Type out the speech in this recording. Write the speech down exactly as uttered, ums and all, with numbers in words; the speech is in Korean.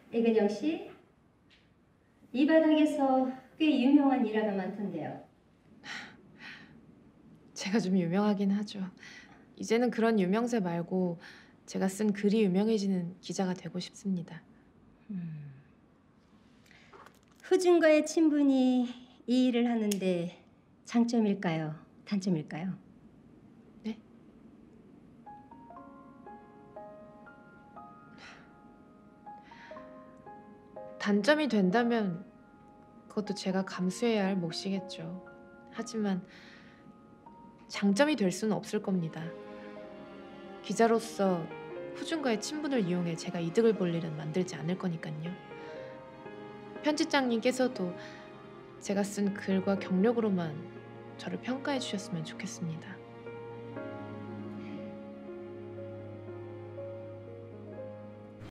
애근영 씨, 이 바닥에서 꽤 유명한 일화가 많던데요. 제가 좀 유명하긴 하죠. 이제는 그런 유명세 말고 제가 쓴 글이 유명해지는 기자가 되고 싶습니다. 음. 후준과의 친분이 이 일을 하는데 장점일까요? 단점일까요? 네? 단점이 된다면 그것도 제가 감수해야 할 몫이겠죠. 하지만 장점이 될 수는 없을 겁니다. 기자로서 후준과의 친분을 이용해 제가 이득을 볼 일은 만들지 않을 거니까요. 편집장님께서도 제가 쓴 글과 경력으로만 저를 평가해 주셨으면 좋겠습니다.